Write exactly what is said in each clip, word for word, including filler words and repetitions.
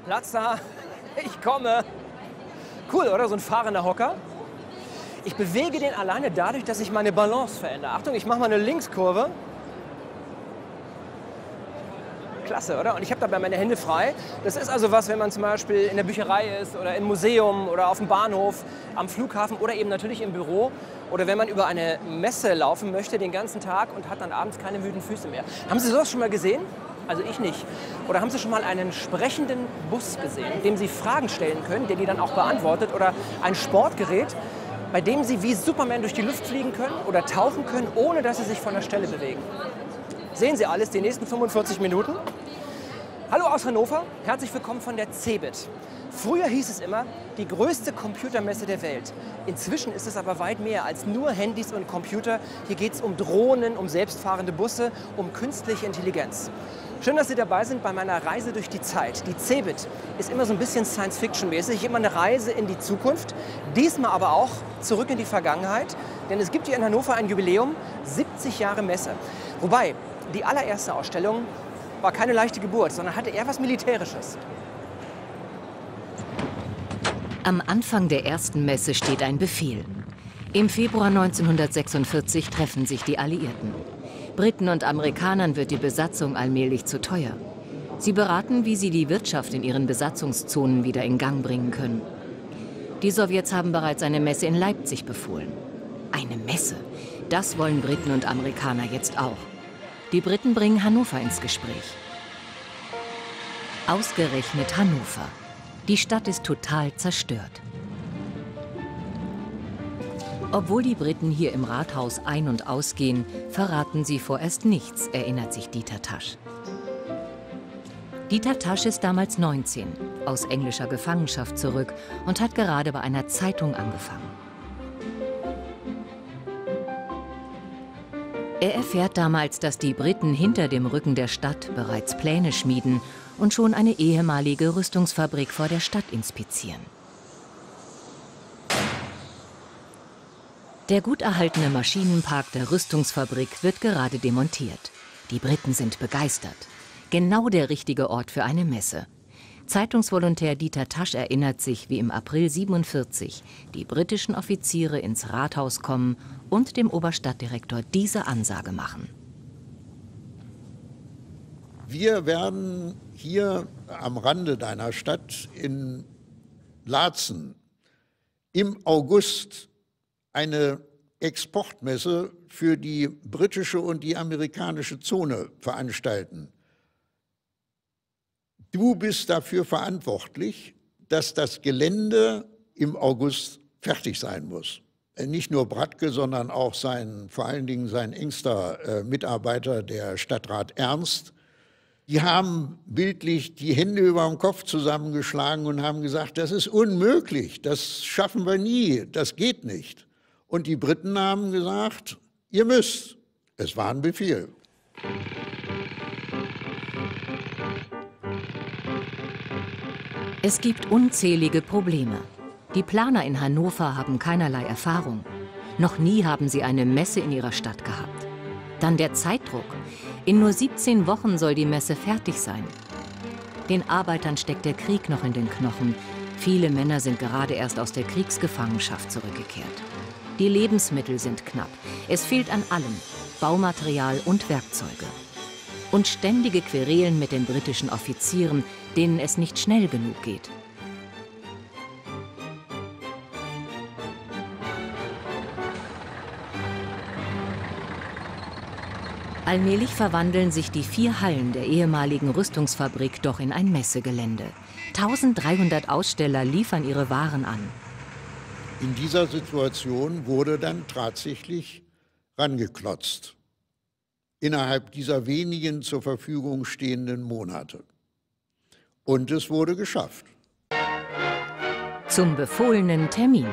Platz da. Ich komme. Cool, oder? So ein fahrender Hocker. Ich bewege den alleine dadurch, dass ich meine Balance verändere. Achtung, ich mache mal eine Linkskurve. Klasse, oder? Und ich habe dabei meine Hände frei. Das ist also was, wenn man zum Beispiel in der Bücherei ist oder im Museum oder auf dem Bahnhof, am Flughafen oder eben natürlich im Büro. Oder wenn man über eine Messe laufen möchte den ganzen Tag und hat dann abends keine müden Füße mehr. Haben Sie sowas schon mal gesehen? Also ich nicht. Oder haben Sie schon mal einen sprechenden Bus gesehen, dem Sie Fragen stellen können, der die dann auch beantwortet? Oder ein Sportgerät, bei dem Sie wie Superman durch die Luft fliegen können oder tauchen können, ohne dass Sie sich von der Stelle bewegen? Sehen Sie alles die nächsten fünfundvierzig Minuten. Hallo aus Hannover, herzlich willkommen von der CeBIT. Früher hieß es immer, die größte Computermesse der Welt. Inzwischen ist es aber weit mehr als nur Handys und Computer. Hier geht es um Drohnen, um selbstfahrende Busse, um künstliche Intelligenz. Schön, dass Sie dabei sind bei meiner Reise durch die Zeit. Die CeBIT ist immer so ein bisschen Science-Fiction-mäßig, immer eine Reise in die Zukunft, diesmal aber auch zurück in die Vergangenheit. Denn es gibt hier in Hannover ein Jubiläum, siebzig Jahre Messe. Wobei, die allererste Ausstellung war keine leichte Geburt, sondern hatte eher was Militärisches. Am Anfang der ersten Messe steht ein Befehl. Im Februar neunzehnhundertsechsundvierzig treffen sich die Alliierten. Briten und Amerikanern wird die Besatzung allmählich zu teuer. Sie beraten, wie sie die Wirtschaft in ihren Besatzungszonen wieder in Gang bringen können. Die Sowjets haben bereits eine Messe in Leipzig befohlen. Eine Messe, das wollen Briten und Amerikaner jetzt auch. Die Briten bringen Hannover ins Gespräch. Ausgerechnet Hannover. Die Stadt ist total zerstört. Obwohl die Briten hier im Rathaus ein- und ausgehen, verraten sie vorerst nichts, erinnert sich Dieter Tasch. Dieter Tasch ist damals neunzehn, aus englischer Gefangenschaft zurück und hat gerade bei einer Zeitung angefangen. Er erfährt damals, dass die Briten hinter dem Rücken der Stadt bereits Pläne schmieden und schon eine ehemalige Rüstungsfabrik vor der Stadt inspizieren. Der gut erhaltene Maschinenpark der Rüstungsfabrik wird gerade demontiert. Die Briten sind begeistert. Genau der richtige Ort für eine Messe. Zeitungsvolontär Dieter Tasch erinnert sich, wie im April siebenundvierzig die britischen Offiziere ins Rathaus kommen und dem Oberstadtdirektor diese Ansage machen. Wir werden hier am Rande deiner Stadt in Laatzen im August eine Exportmesse für die britische und die amerikanische Zone veranstalten. Du bist dafür verantwortlich, dass das Gelände im August fertig sein muss. Nicht nur Bratke, sondern auch sein, vor allen Dingen sein engster äh, Mitarbeiter, der Stadtrat Ernst. Die haben bildlich die Hände über dem Kopf zusammengeschlagen und haben gesagt, das ist unmöglich, das schaffen wir nie, das geht nicht. Und die Briten haben gesagt, ihr müsst. Es war ein Befehl. Es gibt unzählige Probleme. Die Planer in Hannover haben keinerlei Erfahrung. Noch nie haben sie eine Messe in ihrer Stadt gehabt. Dann der Zeitdruck. In nur siebzehn Wochen soll die Messe fertig sein. Den Arbeitern steckt der Krieg noch in den Knochen. Viele Männer sind gerade erst aus der Kriegsgefangenschaft zurückgekehrt. Die Lebensmittel sind knapp. Es fehlt an allem, Baumaterial und Werkzeuge. Und ständige Querelen mit den britischen Offizieren, denen es nicht schnell genug geht. Allmählich verwandeln sich die vier Hallen der ehemaligen Rüstungsfabrik doch in ein Messegelände. eintausenddreihundert Aussteller liefern ihre Waren an. In dieser Situation wurde dann tatsächlich rangeklotzt. Innerhalb dieser wenigen zur Verfügung stehenden Monate. Und es wurde geschafft. Zum befohlenen Termin.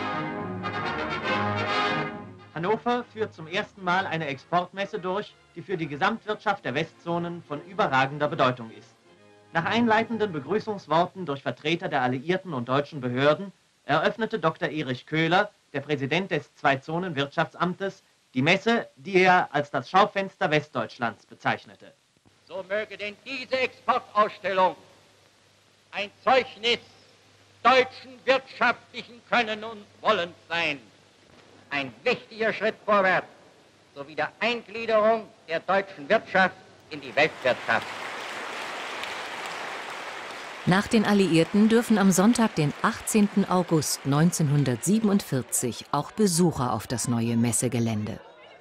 Hannover führt zum ersten Mal eine Exportmesse durch, die für die Gesamtwirtschaft der Westzonen von überragender Bedeutung ist. Nach einleitenden Begrüßungsworten durch Vertreter der alliierten und deutschen Behörden eröffnete Doktor Erich Köhler, der Präsident des Zwei-Zonen-Wirtschaftsamtes, die Messe, die er als das Schaufenster Westdeutschlands bezeichnete. So möge denn diese Exportausstellung ein Zeugnis deutschen wirtschaftlichen Können und Wollens sein. Ein wichtiger Schritt vorwärts sowie der Eingliederung der deutschen Wirtschaft in die Weltwirtschaft. Nach den Alliierten dürfen am Sonntag, den achtzehnten August neunzehnhundertsiebenundvierzig, auch Besucher auf das neue Messegelände.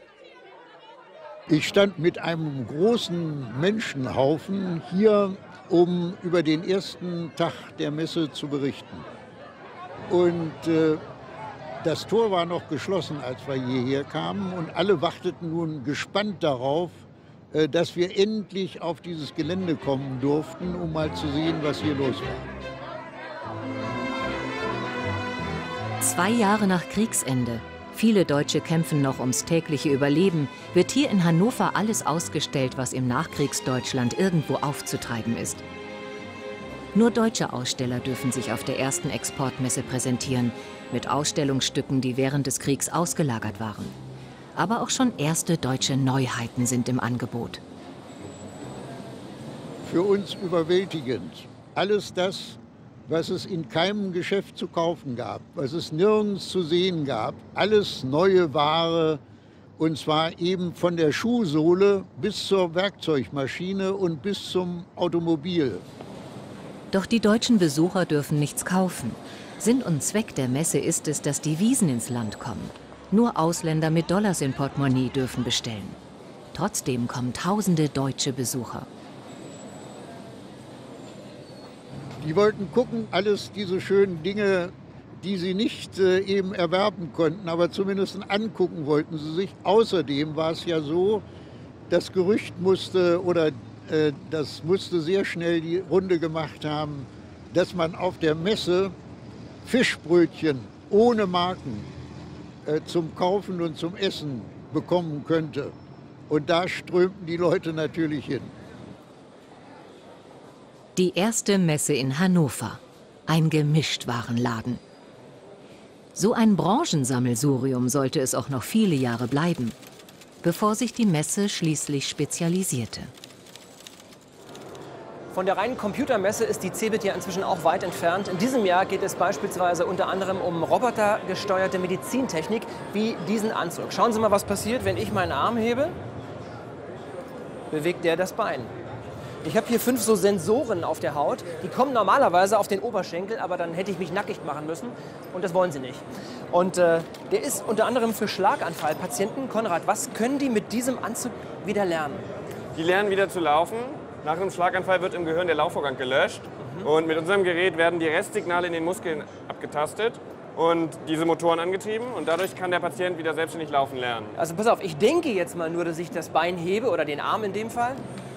Ich stand mit einem großen Menschenhaufen hier, um über den ersten Tag der Messe zu berichten. Und äh, das Tor war noch geschlossen, als wir hierher kamen, und alle warteten nun gespannt darauf, äh, dass wir endlich auf dieses Gelände kommen durften, um mal zu sehen, was hier los war. Zwei Jahre nach Kriegsende, viele Deutsche kämpfen noch ums tägliche Überleben, wird hier in Hannover alles ausgestellt, was im Nachkriegsdeutschland irgendwo aufzutreiben ist. Nur deutsche Aussteller dürfen sich auf der ersten Exportmesse präsentieren, mit Ausstellungsstücken, die während des Kriegs ausgelagert waren. Aber auch schon erste deutsche Neuheiten sind im Angebot. Für uns überwältigend. Alles das, was es in keinem Geschäft zu kaufen gab, was es nirgends zu sehen gab, alles neue Ware, und zwar eben von der Schuhsohle bis zur Werkzeugmaschine und bis zum Automobil. Doch die deutschen Besucher dürfen nichts kaufen. Sinn und Zweck der Messe ist es, dass Devisen ins Land kommen. Nur Ausländer mit Dollars im Portemonnaie dürfen bestellen. Trotzdem kommen tausende deutsche Besucher. Die wollten gucken, alles diese schönen Dinge, die sie nicht äh, eben erwerben konnten, aber zumindest angucken wollten sie sich. Außerdem war es ja so, das Gerücht musste, oder äh, das musste sehr schnell die Runde gemacht haben, dass man auf der Messe Fischbrötchen ohne Marken äh, zum Kaufen und zum Essen bekommen könnte. Und da strömten die Leute natürlich hin. Die erste Messe in Hannover. Ein Gemischtwarenladen. So ein Branchensammelsurium sollte es auch noch viele Jahre bleiben, bevor sich die Messe schließlich spezialisierte. Von der reinen Computermesse ist die CeBIT ja inzwischen auch weit entfernt. In diesem Jahr geht es beispielsweise unter anderem um robotergesteuerte Medizintechnik wie diesen Anzug. Schauen Sie mal, was passiert, wenn ich meinen Arm hebe. Bewegt der das Bein. Ich habe hier fünf so Sensoren auf der Haut. Die kommen normalerweise auf den Oberschenkel, aber dann hätte ich mich nackig machen müssen. Und das wollen sie nicht. Und äh, der ist unter anderem für Schlaganfallpatienten. Konrad, was können die mit diesem Anzug wieder lernen? Die lernen wieder zu laufen. Nach einem Schlaganfall wird im Gehirn der Laufvorgang gelöscht. Mhm. Und mit unserem Gerät werden die Restsignale in den Muskeln abgetastet und diese Motoren angetrieben. Und dadurch kann der Patient wieder selbstständig laufen lernen. Also pass auf, ich denke jetzt mal nur, dass ich das Bein hebe oder den Arm in dem Fall.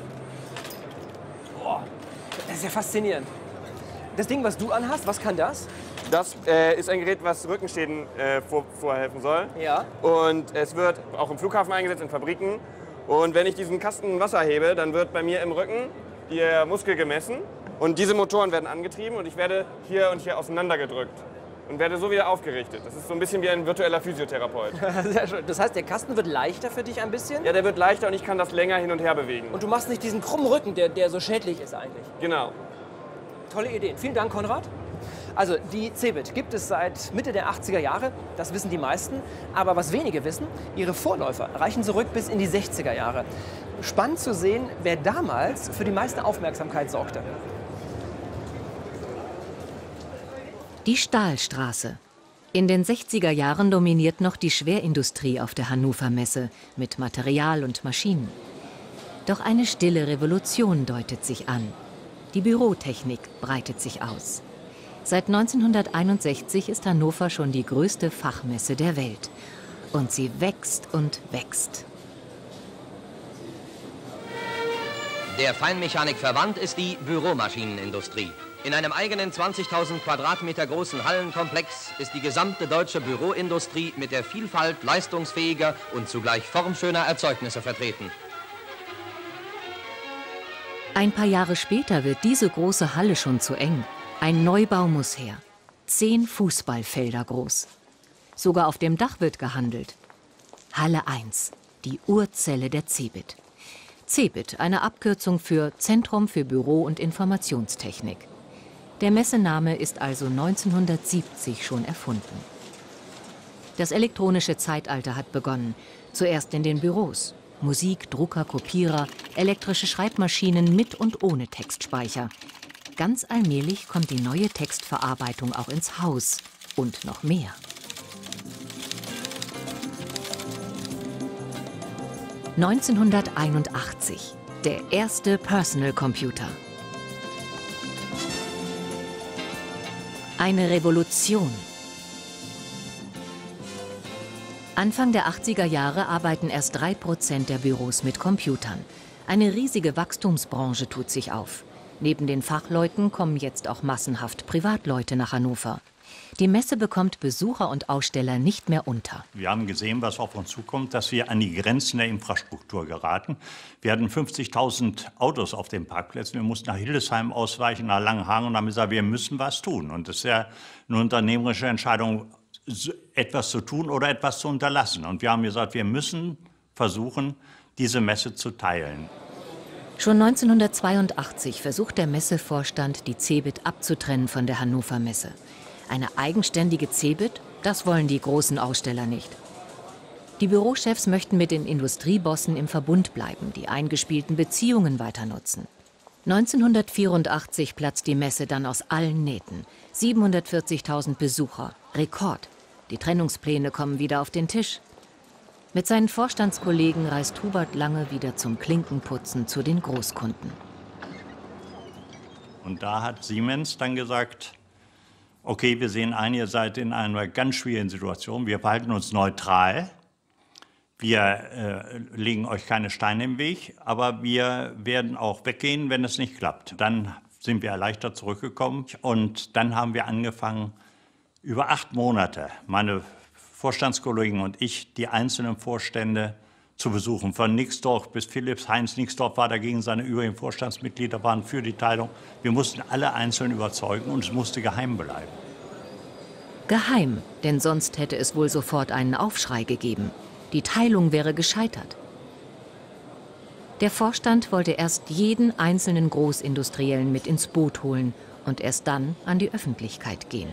Boah, das ist ja faszinierend. Das Ding, was du anhast, was kann das? Das äh, ist ein Gerät, was Rückenschäden äh, vor, vorhelfen soll. Ja. Und es wird auch im Flughafen eingesetzt, in Fabriken. Und wenn ich diesen Kasten Wasser hebe, dann wird bei mir im Rücken der Muskel gemessen. Und diese Motoren werden angetrieben und ich werde hier und hier auseinandergedrückt. Und werde so wieder aufgerichtet. Das ist so ein bisschen wie ein virtueller Physiotherapeut. Sehr schön. Das heißt, der Kasten wird leichter für dich ein bisschen? Ja, der wird leichter und ich kann das länger hin und her bewegen. Und du machst nicht diesen krummen Rücken, der, der so schädlich ist eigentlich. Genau. Tolle Ideen. Vielen Dank, Konrad. Also die CeBIT gibt es seit Mitte der achtziger Jahre, das wissen die meisten. Aber was wenige wissen, ihre Vorläufer reichen zurück bis in die sechziger Jahre. Spannend zu sehen, wer damals für die meiste Aufmerksamkeit sorgte. Die Stahlstraße. In den sechziger Jahren dominiert noch die Schwerindustrie auf der Hannover Messe mit Material und Maschinen. Doch eine stille Revolution deutet sich an. Die Bürotechnik breitet sich aus. Seit neunzehnhunderteinundsechzig ist Hannover schon die größte Fachmesse der Welt. Und sie wächst und wächst. Der Feinmechanik verwandt ist die Büromaschinenindustrie. In einem eigenen zwanzigtausend Quadratmeter großen Hallenkomplex ist die gesamte deutsche Büroindustrie mit der Vielfalt leistungsfähiger und zugleich formschöner Erzeugnisse vertreten. Ein paar Jahre später wird diese große Halle schon zu eng. Ein Neubau muss her. Zehn Fußballfelder groß. Sogar auf dem Dach wird gehandelt. Halle eins, die Urzelle der CeBIT. CeBIT, eine Abkürzung für Zentrum für Büro- und Informationstechnik. Der Messename ist also neunzehnhundertsiebzig schon erfunden. Das elektronische Zeitalter hat begonnen, zuerst in den Büros. Musik, Drucker, Kopierer, elektrische Schreibmaschinen mit und ohne Textspeicher. Ganz allmählich kommt die neue Textverarbeitung auch ins Haus und noch mehr. neunzehnhunderteinundachtzig, der erste Personal Computer. Eine Revolution. Anfang der achtziger Jahre arbeiten erst drei Prozent der Büros mit Computern. Eine riesige Wachstumsbranche tut sich auf. Neben den Fachleuten kommen jetzt auch massenhaft Privatleute nach Hannover. Die Messe bekommt Besucher und Aussteller nicht mehr unter. Wir haben gesehen, was auf uns zukommt, dass wir an die Grenzen der Infrastruktur geraten. Wir hatten fünfzigtausend Autos auf den Parkplätzen. Wir mussten nach Hildesheim ausweichen, nach Langenhagen und haben gesagt, wir müssen was tun. Und das ist ja eine unternehmerische Entscheidung, etwas zu tun oder etwas zu unterlassen. Und wir haben gesagt, wir müssen versuchen, diese Messe zu teilen. Schon neunzehnhundertzweiundachtzig versucht der Messevorstand, die CeBIT abzutrennen von der Hannover Messe. Eine eigenständige CeBIT, das wollen die großen Aussteller nicht. Die Bürochefs möchten mit den Industriebossen im Verbund bleiben, die eingespielten Beziehungen weiter nutzen. neunzehnhundertvierundachtzig platzt die Messe dann aus allen Nähten. siebenhundertvierzigtausend Besucher, Rekord. Die Trennungspläne kommen wieder auf den Tisch. Mit seinen Vorstandskollegen reist Hubert Lange wieder zum Klinkenputzen zu den Großkunden. Und da hat Siemens dann gesagt, okay, wir sehen ein, ihr seid in einer ganz schwierigen Situation, wir verhalten uns neutral, wir äh, legen euch keine Steine im Weg, aber wir werden auch weggehen, wenn es nicht klappt. Dann sind wir erleichtert zurückgekommen und dann haben wir angefangen, über acht Monate, meine Vorstandskollegen und ich, die einzelnen Vorstände zu besuchen. Von Nixdorf bis Philips. Heinz Nixdorf war dagegen, seine übrigen Vorstandsmitglieder waren für die Teilung. Wir mussten alle einzeln überzeugen und es musste geheim bleiben. Geheim, denn sonst hätte es wohl sofort einen Aufschrei gegeben. Die Teilung wäre gescheitert. Der Vorstand wollte erst jeden einzelnen Großindustriellen mit ins Boot holen und erst dann an die Öffentlichkeit gehen.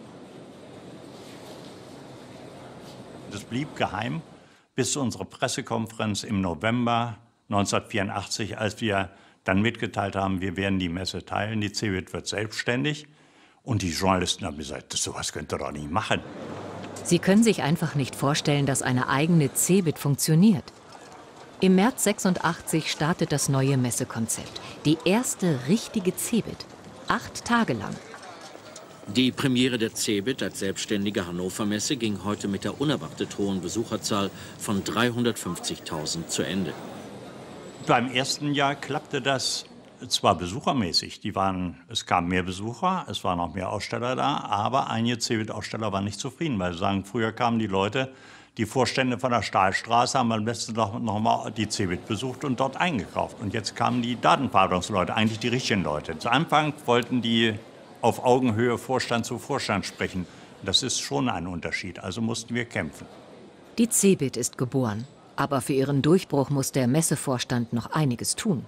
Das blieb geheim bis zu unserer Pressekonferenz im November neunzehnhundertvierundachtzig, als wir dann mitgeteilt haben, wir werden die Messe teilen, die CeBIT wird selbstständig. Und die Journalisten haben gesagt, sowas könnt ihr doch nicht machen. Sie können sich einfach nicht vorstellen, dass eine eigene CeBIT funktioniert. Im März sechsundachtzig startet das neue Messekonzept. Die erste richtige CeBIT. Acht Tage lang. Die Premiere der CeBIT als selbstständige Hannover-Messe ging heute mit der unerwartet hohen Besucherzahl von dreihundertfünfzigtausend zu Ende. Beim ersten Jahr klappte das zwar besuchermäßig, die waren, es kamen mehr Besucher, es waren auch mehr Aussteller da, aber einige CeBIT-Aussteller waren nicht zufrieden, weil sie sagen, früher kamen die Leute, die Vorstände von der Stahlstraße haben am besten noch, noch mal die CeBIT besucht und dort eingekauft. Und jetzt kamen die Datenverarbeitungsleute, eigentlich die richtigen Leute. Zu Anfang wollten die auf Augenhöhe Vorstand zu Vorstand sprechen. Das ist schon ein Unterschied, also mussten wir kämpfen. Die CeBIT ist geboren, aber für ihren Durchbruch muss der Messevorstand noch einiges tun.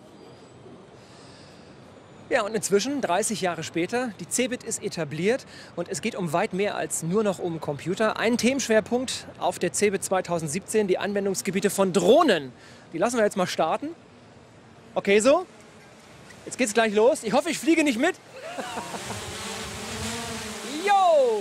Ja, und inzwischen, dreißig Jahre später, die CeBIT ist etabliert und es geht um weit mehr als nur noch um Computer. Ein Themenschwerpunkt auf der CeBIT zweitausendsiebzehn, die Anwendungsgebiete von Drohnen. Die lassen wir jetzt mal starten. Okay, so. Jetzt geht's gleich los. Ich hoffe, ich fliege nicht mit. Jo!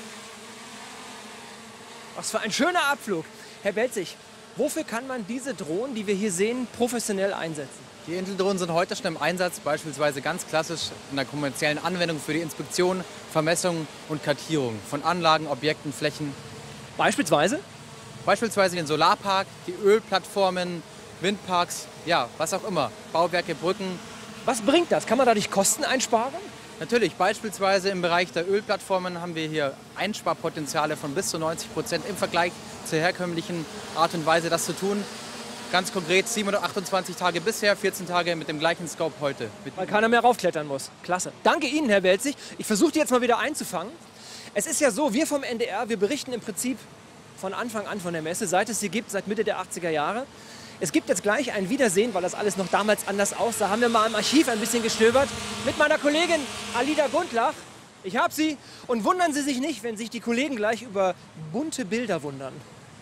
Was für ein schöner Abflug. Herr Belzig, wofür kann man diese Drohnen, die wir hier sehen, professionell einsetzen? Die Intel-Drohnen sind heute schon im Einsatz, beispielsweise ganz klassisch in der kommerziellen Anwendung für die Inspektion, Vermessung und Kartierung von Anlagen, Objekten, Flächen. Beispielsweise? Beispielsweise den Solarpark, die Ölplattformen, Windparks, ja, was auch immer, Bauwerke, Brücken. Was bringt das? Kann man dadurch Kosten einsparen? Natürlich, beispielsweise im Bereich der Ölplattformen haben wir hier Einsparpotenziale von bis zu neunzig Prozent im Vergleich zur herkömmlichen Art und Weise, das zu tun. Ganz konkret siebenhundertachtundzwanzig Tage bisher, vierzehn Tage mit dem gleichen Scope heute. Weil keiner mehr raufklettern muss. Klasse. Danke Ihnen, Herr Belzig. Ich versuche die jetzt mal wieder einzufangen. Es ist ja so, wir vom N D R, wir berichten im Prinzip von Anfang an von der Messe, seit es sie gibt, seit Mitte der achtziger Jahre. Es gibt jetzt gleich ein Wiedersehen, weil das alles noch damals anders aussah. Haben wir mal im Archiv ein bisschen gestöbert mit meiner Kollegin Alida Gundlach. Ich hab sie. Und wundern Sie sich nicht, wenn sich die Kollegen gleich über bunte Bilder wundern.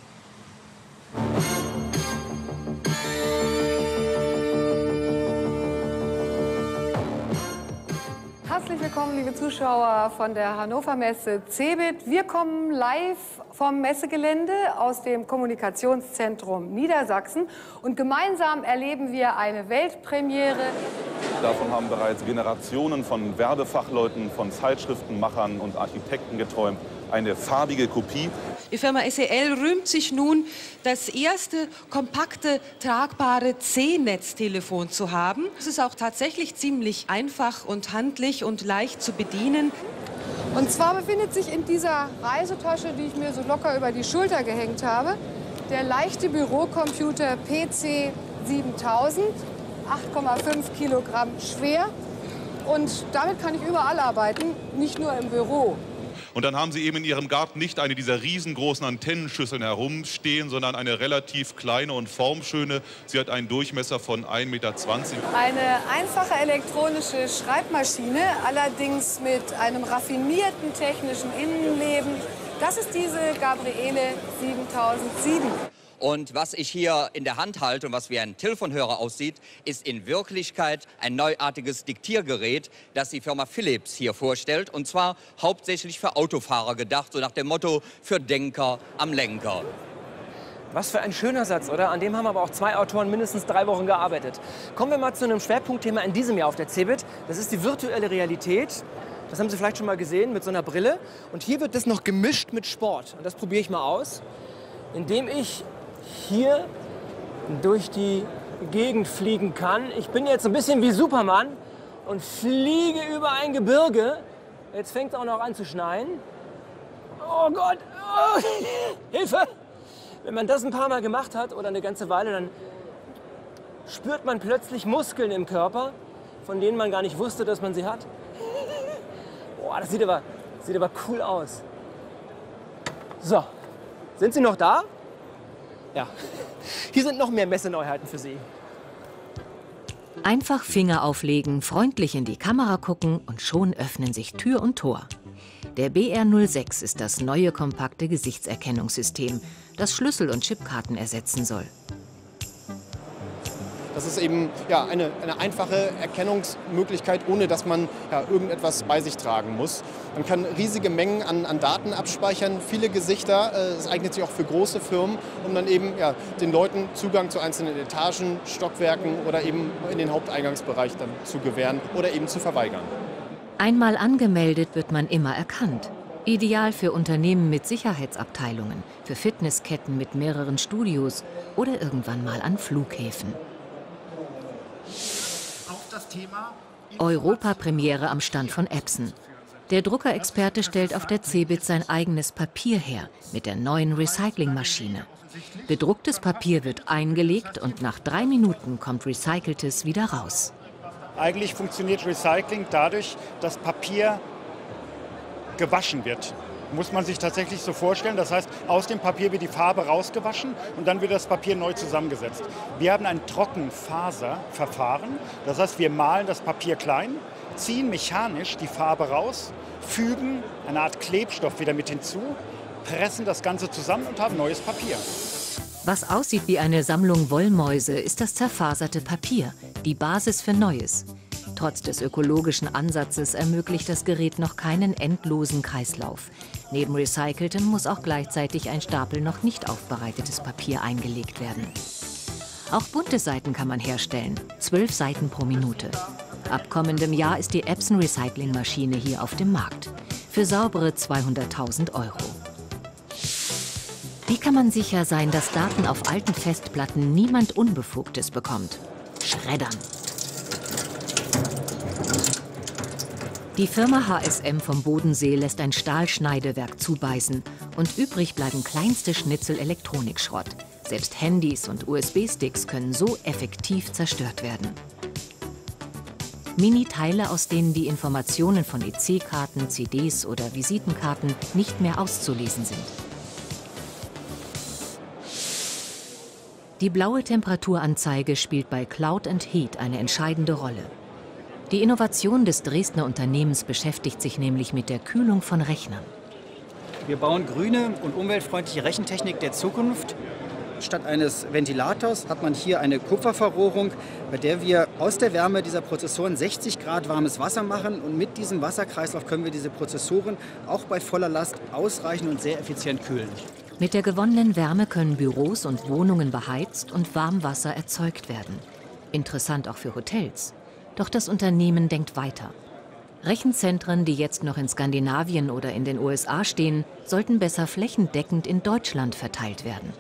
Herzlich willkommen, liebe Zuschauer von der Hannover Messe CeBIT. Wir kommen live vom Messegelände aus dem Kommunikationszentrum Niedersachsen und gemeinsam erleben wir eine Weltpremiere. Davon haben bereits Generationen von Werbefachleuten, von Zeitschriftenmachern und Architekten geträumt. Eine farbige Kopie. Die Firma S E L rühmt sich nun, das erste kompakte, tragbare C-Netztelefon zu haben. Es ist auch tatsächlich ziemlich einfach und handlich und leicht zu bedienen. Und zwar befindet sich in dieser Reisetasche, die ich mir so locker über die Schulter gehängt habe, der leichte Bürocomputer P C siebentausend, acht Komma fünf Kilogramm schwer. Und damit kann ich überall arbeiten, nicht nur im Büro. Und dann haben Sie eben in Ihrem Garten nicht eine dieser riesengroßen Antennenschüsseln herumstehen, sondern eine relativ kleine und formschöne. Sie hat einen Durchmesser von ein Meter zwanzig. Eine einfache elektronische Schreibmaschine, allerdings mit einem raffinierten technischen Innenleben. Das ist diese Gabriele siebentausendsieben. Und was ich hier in der Hand halte und was wie ein Telefonhörer aussieht, ist in Wirklichkeit ein neuartiges Diktiergerät, das die Firma Philips hier vorstellt. Und zwar hauptsächlich für Autofahrer gedacht, so nach dem Motto, für Denker am Lenker. Was für ein schöner Satz, oder? An dem haben aber auch zwei Autoren mindestens drei Wochen gearbeitet. Kommen wir mal zu einem Schwerpunktthema in diesem Jahr auf der CeBIT. Das ist die virtuelle Realität. Das haben Sie vielleicht schon mal gesehen mit so einer Brille. Und hier wird das noch gemischt mit Sport. Und das probiere ich mal aus, indem ich hier durch die Gegend fliegen kann. Ich bin jetzt ein bisschen wie Superman und fliege über ein Gebirge. Jetzt fängt es auch noch an zu schneien. Oh Gott! Oh, Hilfe! Wenn man das ein paar Mal gemacht hat oder eine ganze Weile, dann spürt man plötzlich Muskeln im Körper, von denen man gar nicht wusste, dass man sie hat. Oh, das sieht aber, sieht aber cool aus. So, sind Sie noch da? Ja, hier sind noch mehr Messeneuheiten für Sie. Einfach Finger auflegen, freundlich in die Kamera gucken und schon öffnen sich Tür und Tor. Der B R null sechs ist das neue kompakte Gesichtserkennungssystem, das Schlüssel- und Chipkarten ersetzen soll. Das ist eben ja, eine, eine einfache Erkennungsmöglichkeit, ohne dass man ja, irgendetwas bei sich tragen muss. Man kann riesige Mengen an, an Daten abspeichern, viele Gesichter. Es äh, eignet sich auch für große Firmen, um dann eben ja, den Leuten Zugang zu einzelnen Etagen, Stockwerken oder eben in den Haupteingangsbereich dann zu gewähren oder eben zu verweigern. Einmal angemeldet wird man immer erkannt. Ideal für Unternehmen mit Sicherheitsabteilungen, für Fitnessketten mit mehreren Studios oder irgendwann mal an Flughäfen. Europapremiere am Stand von Epson. Der Druckerexperte stellt auf der CeBIT sein eigenes Papier her mit der neuen Recyclingmaschine. Bedrucktes Papier wird eingelegt und nach drei Minuten kommt recyceltes wieder raus. Eigentlich funktioniert Recycling dadurch, dass Papier gewaschen wird. Muss man sich tatsächlich so vorstellen. Das heißt, aus dem Papier wird die Farbe rausgewaschen und dann wird das Papier neu zusammengesetzt. Wir haben ein Trockenfaserverfahren. Das heißt, wir malen das Papier klein, ziehen mechanisch die Farbe raus, fügen eine Art Klebstoff wieder mit hinzu, pressen das Ganze zusammen und haben neues Papier. Was aussieht wie eine Sammlung Wollmäuse, ist das zerfaserte Papier, die Basis für Neues. Trotz des ökologischen Ansatzes ermöglicht das Gerät noch keinen endlosen Kreislauf. Neben recyceltem muss auch gleichzeitig ein Stapel noch nicht aufbereitetes Papier eingelegt werden. Auch bunte Seiten kann man herstellen, zwölf Seiten pro Minute. Ab kommendem Jahr ist die Epson Recyclingmaschine hier auf dem Markt. Für saubere zweihunderttausend Euro. Wie kann man sicher sein, dass Daten auf alten Festplatten niemand Unbefugtes bekommt? Schreddern. Die Firma H S M vom Bodensee lässt ein Stahlschneidewerk zubeißen und übrig bleiben kleinste Schnitzel Elektronikschrott. Selbst Handys und U S B-Sticks können so effektiv zerstört werden. Mini-Teile, aus denen die Informationen von E C-Karten, C Ds oder Visitenkarten nicht mehr auszulesen sind. Die blaue Temperaturanzeige spielt bei Cloud and Heat eine entscheidende Rolle. Die Innovation des Dresdner Unternehmens beschäftigt sich nämlich mit der Kühlung von Rechnern. Wir bauen grüne und umweltfreundliche Rechentechnik der Zukunft. Statt eines Ventilators hat man hier eine Kupferverrohrung, bei der wir aus der Wärme dieser Prozessoren sechzig Grad warmes Wasser machen. Und mit diesem Wasserkreislauf können wir diese Prozessoren auch bei voller Last ausreichend und sehr effizient kühlen. Mit der gewonnenen Wärme können Büros und Wohnungen beheizt und Warmwasser erzeugt werden. Interessant auch für Hotels. Doch das Unternehmen denkt weiter. Rechenzentren, die jetzt noch in Skandinavien oder in den U S A stehen, sollten besser flächendeckend in Deutschland verteilt werden.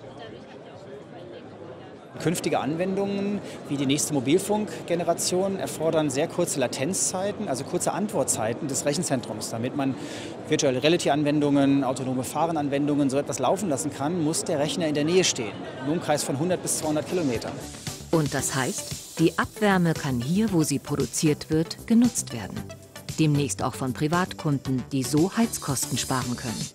Künftige Anwendungen wie die nächste Mobilfunkgeneration erfordern sehr kurze Latenzzeiten, also kurze Antwortzeiten des Rechenzentrums. Damit man Virtual Reality-Anwendungen, autonome Fahrenanwendungen so etwas laufen lassen kann, muss der Rechner in der Nähe stehen, im Umkreis von hundert bis zweihundert Kilometern. Und das heißt, die Abwärme kann hier, wo sie produziert wird, genutzt werden. Demnächst auch von Privatkunden, die so Heizkosten sparen können.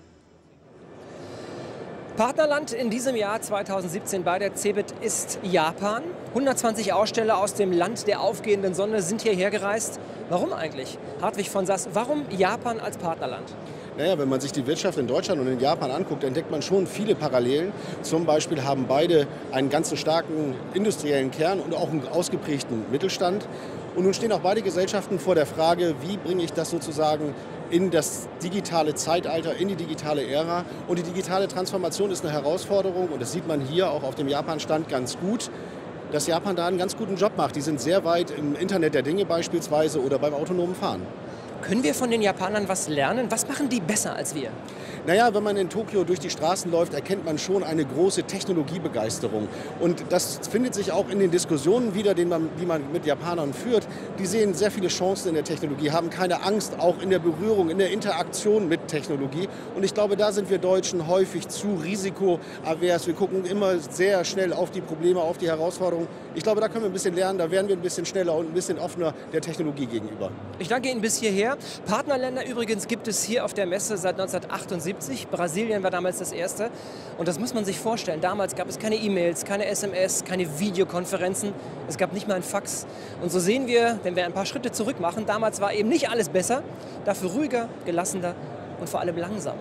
Partnerland in diesem Jahr zweitausendsiebzehn bei der CeBIT ist Japan. hundertzwanzig Aussteller aus dem Land der aufgehenden Sonne sind hierher gereist. Warum eigentlich? Hartwig von Sass, warum Japan als Partnerland? Naja, wenn man sich die Wirtschaft in Deutschland und in Japan anguckt, entdeckt man schon viele Parallelen. Zum Beispiel haben beide einen ganz so starken industriellen Kern und auch einen ausgeprägten Mittelstand. Und nun stehen auch beide Gesellschaften vor der Frage, wie bringe ich das sozusagen in das digitale Zeitalter, in die digitale Ära. Und die digitale Transformation ist eine Herausforderung und das sieht man hier auch auf dem Japan-Stand ganz gut, dass Japan da einen ganz guten Job macht. Die sind sehr weit im Internet der Dinge beispielsweise oder beim autonomen Fahren. Können wir von den Japanern was lernen? Was machen die besser als wir? Naja, wenn man in Tokio durch die Straßen läuft, erkennt man schon eine große Technologiebegeisterung. Und das findet sich auch in den Diskussionen wieder, die man, die man mit Japanern führt. Die sehen sehr viele Chancen in der Technologie, haben keine Angst, auch in der Berührung, in der Interaktion mit Technologie. Und ich glaube, da sind wir Deutschen häufig zu risikoavers. Wir gucken immer sehr schnell auf die Probleme, auf die Herausforderungen. Ich glaube, da können wir ein bisschen lernen, da werden wir ein bisschen schneller und ein bisschen offener der Technologie gegenüber. Ich danke Ihnen bis hierher. Partnerländer übrigens gibt es hier auf der Messe seit neunzehnhundertachtundsiebzig. Brasilien war damals das erste. Und das muss man sich vorstellen. Damals gab es keine E-Mails, keine S M S, keine Videokonferenzen. Es gab nicht mal ein Fax. Und so sehen wir, wenn wir ein paar Schritte zurück machen, damals war eben nicht alles besser, dafür ruhiger, gelassener und vor allem langsamer.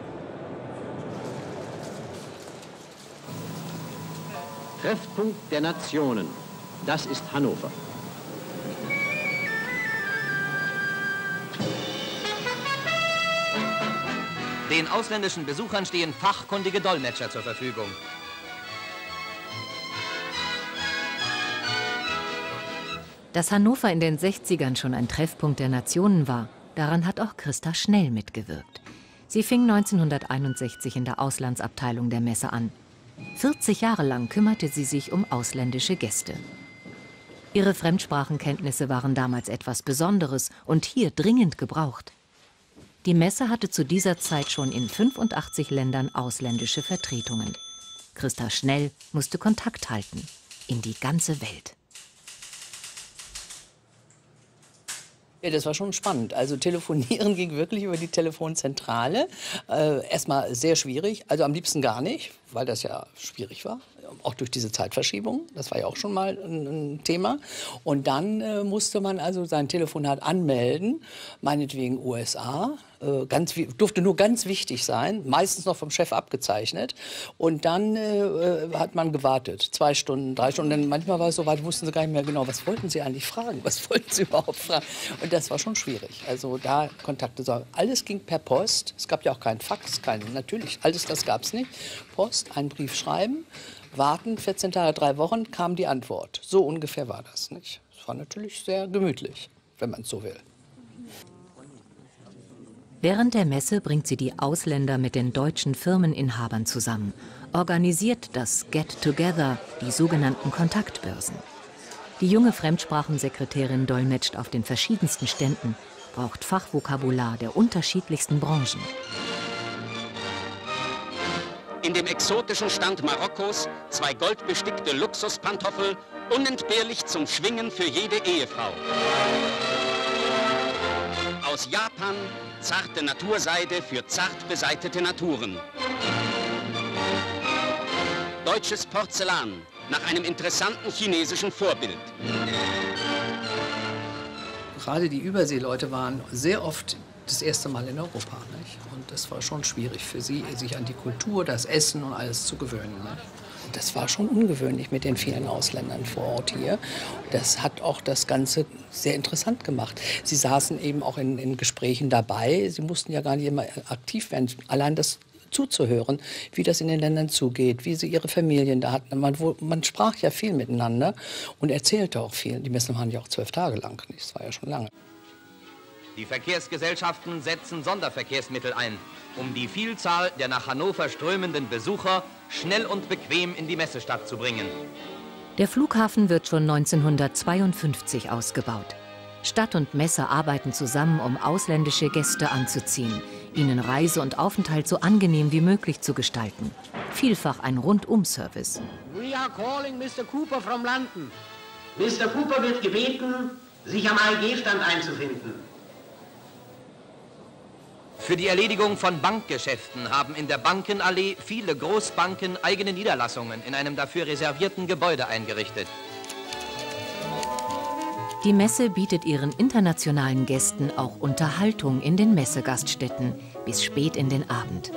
Treffpunkt der Nationen. Das ist Hannover. Den ausländischen Besuchern stehen fachkundige Dolmetscher zur Verfügung. Dass Hannover in den sechzigern schon ein Treffpunkt der Nationen war, daran hat auch Christa Schnell mitgewirkt. Sie fing neunzehnhunderteinundsechzig in der Auslandsabteilung der Messe an. vierzig Jahre lang kümmerte sie sich um ausländische Gäste. Ihre Fremdsprachenkenntnisse waren damals etwas Besonderes und hier dringend gebraucht. Die Messe hatte zu dieser Zeit schon in fünfundachtzig Ländern ausländische Vertretungen. Christa Schnell musste Kontakt halten in die ganze Welt. Ja, das war schon spannend. Also telefonieren ging wirklich über die Telefonzentrale. Äh, erstmal sehr schwierig, also am liebsten gar nicht, weil das ja schwierig war. Auch durch diese Zeitverschiebung, das war ja auch schon mal ein, ein Thema. Und dann äh, musste man also sein Telefonat anmelden, meinetwegen U S A. Äh, ganz, durfte nur ganz wichtig sein, meistens noch vom Chef abgezeichnet. Und dann äh, hat man gewartet, zwei Stunden, drei Stunden. Dann manchmal war es so weit, wussten sie gar nicht mehr genau, was wollten sie eigentlich fragen, was wollten sie überhaupt fragen. Und das war schon schwierig. Also da Kontakte, so. Alles ging per Post. Es gab ja auch keinen Fax, kein, natürlich, alles das gab es nicht. Post, einen Brief schreiben. Warten, vierzehn Tage, drei Wochen, kam die Antwort. So ungefähr war das, nicht? Es war natürlich sehr gemütlich, wenn man es so will. Während der Messe bringt sie die Ausländer mit den deutschen Firmeninhabern zusammen, organisiert das Get Together, die sogenannten Kontaktbörsen. Die junge Fremdsprachensekretärin dolmetscht auf den verschiedensten Ständen, braucht Fachvokabular der unterschiedlichsten Branchen. In dem exotischen Stand Marokkos zwei goldbestickte Luxuspantoffel, unentbehrlich zum Schwingen für jede Ehefrau. Aus Japan zarte Naturseide für zart beseitete Naturen. deutsches Porzellan nach einem interessanten chinesischen Vorbild. Gerade die Überseeleute waren sehr oft das erste Mal in Europa. Nicht? Und das war schon schwierig für sie, sich an die Kultur, das Essen und alles zu gewöhnen. Nicht? Das war schon ungewöhnlich mit den vielen Ausländern vor Ort hier. Das hat auch das Ganze sehr interessant gemacht. Sie saßen eben auch in, in Gesprächen dabei. Sie mussten ja gar nicht immer aktiv werden. Allein das zuzuhören, wie das in den Ländern zugeht, wie sie ihre Familien da hatten. Man, wo, man sprach ja viel miteinander und erzählte auch viel. Die Messen waren ja auch zwölf Tage lang. Das war ja schon lange. Die Verkehrsgesellschaften setzen Sonderverkehrsmittel ein, um die Vielzahl der nach Hannover strömenden Besucher schnell und bequem in die Messestadt zu bringen. Der Flughafen wird schon neunzehnhundertzweiundfünfzig ausgebaut. Stadt und Messe arbeiten zusammen, um ausländische Gäste anzuziehen, ihnen Reise und Aufenthalt so angenehm wie möglich zu gestalten. Vielfach ein Rundum-Service. We are calling Mister Cooper from London. Mister Cooper wird gebeten, sich am A E G-Stand einzufinden. Für die Erledigung von Bankgeschäften haben in der Bankenallee viele Großbanken eigene Niederlassungen in einem dafür reservierten Gebäude eingerichtet. Die Messe bietet ihren internationalen Gästen auch Unterhaltung in den Messegaststätten bis spät in den Abend.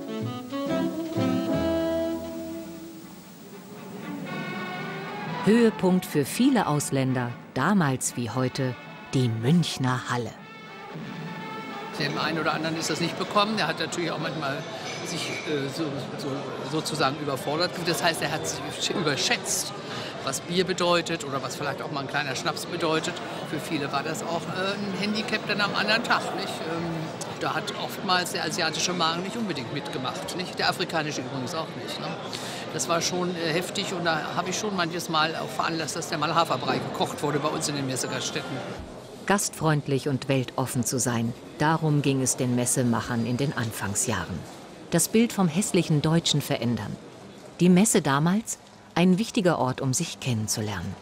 Höhepunkt für viele Ausländer, damals wie heute, die Münchner Halle. Dem einen oder anderen ist das nicht bekommen. Der hat natürlich auch manchmal sich äh, so, so, sozusagen überfordert. Das heißt, er hat sich überschätzt, was Bier bedeutet oder was vielleicht auch mal ein kleiner Schnaps bedeutet. Für viele war das auch äh, ein Handicap dann am anderen Tag. Nicht? Ähm, da hat oftmals der asiatische Magen nicht unbedingt mitgemacht. Nicht? Der afrikanische übrigens auch nicht. Ne? Das war schon äh, heftig und da habe ich schon manches Mal auch veranlasst, dass der mal Haferbrei gekocht wurde bei uns in den Messegaststätten. Gastfreundlich und weltoffen zu sein, darum ging es den Messemachern in den Anfangsjahren. Das Bild vom hässlichen Deutschen verändern. Die Messe damals, ein wichtiger Ort, um sich kennenzulernen.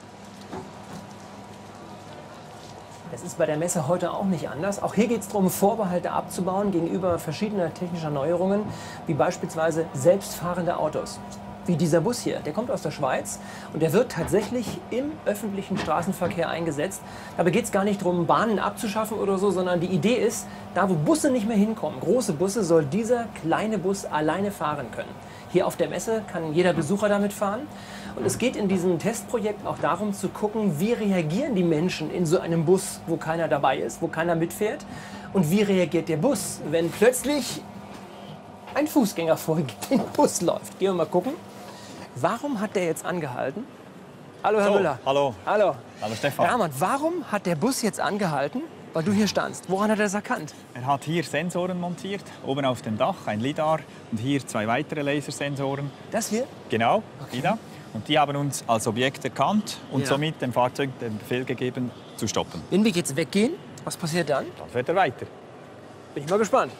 Das ist bei der Messe heute auch nicht anders. Auch hier geht es darum, Vorbehalte abzubauen gegenüber verschiedener technischer Neuerungen, wie beispielsweise selbstfahrende Autos. Wie dieser Bus hier, der kommt aus der Schweiz und der wird tatsächlich im öffentlichen Straßenverkehr eingesetzt. Dabei geht es gar nicht darum, Bahnen abzuschaffen oder so, sondern die Idee ist, da wo Busse nicht mehr hinkommen, große Busse, soll dieser kleine Bus alleine fahren können. Hier auf der Messe kann jeder Besucher damit fahren. Und es geht in diesem Testprojekt auch darum zu gucken, wie reagieren die Menschen in so einem Bus, wo keiner dabei ist, wo keiner mitfährt. Und wie reagiert der Bus, wenn plötzlich ein Fußgänger vor den Bus läuft. Gehen wir mal gucken. Warum hat der jetzt angehalten? Hallo, Herr so, Müller. Hallo. Hallo. Hallo, Stefan. Hermann, warum hat der Bus jetzt angehalten? Weil du hier standst. Woran hat er es erkannt? Er hat hier Sensoren montiert, oben auf dem Dach ein LiDAR und hier zwei weitere Lasersensoren. Das hier? Genau, okay. die da. Und die haben uns als Objekt erkannt und ja. somit dem Fahrzeug den Befehl gegeben, zu stoppen. Wenn wir jetzt weggehen, was passiert dann? Dann fährt er weiter. Bin ich mal gespannt.